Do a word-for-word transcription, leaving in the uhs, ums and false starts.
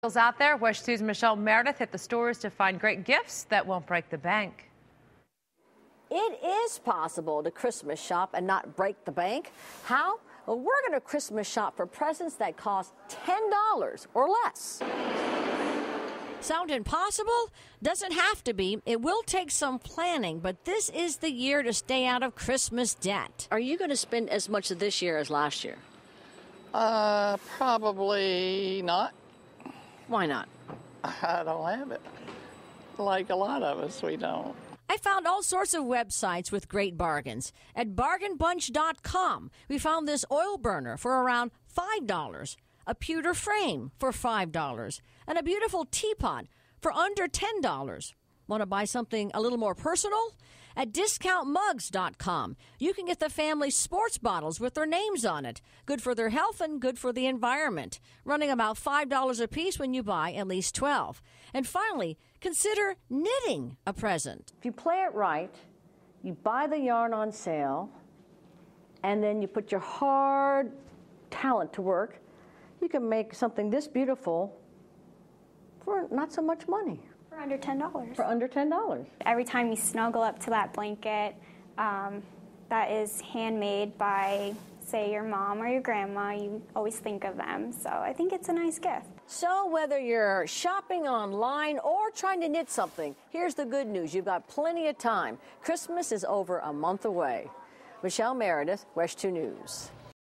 Out there, WESH two's Michelle Meredith hit the stores to find great gifts that won't break the bank. It is possible to Christmas shop and not break the bank. How? Well, we're going to Christmas shop for presents that cost ten dollars or less. Sound impossible? Doesn't have to be. It will take some planning, but this is the year to stay out of Christmas debt. Are you going to spend as much this year as last year? Uh, probably not. Why not? I don't have it. Like a lot of us, we don't. I found all sorts of websites with great bargains. At bargain bunch dot com, we found this oil burner for around five dollars, a pewter frame for five dollars, and a beautiful teapot for under ten dollars. Want to buy something a little more personal? At discount mugs dot com, you can get the family sports bottles with their names on it. Good for their health and good for the environment. Running about five dollars a piece when you buy at least twelve. And finally, consider knitting a present. If you play it right, you buy the yarn on sale, and then you put your hard talent to work, you can make something this beautiful for not so much money. For under ten dollars. For under ten dollars. Every time you snuggle up to that blanket um, that is handmade by, say, your mom or your grandma, you always think of them. So I think it's a nice gift. So whether you're shopping online or trying to knit something, here's the good news. You've got plenty of time. Christmas is over a month away. Michelle Meredith, WESH two News.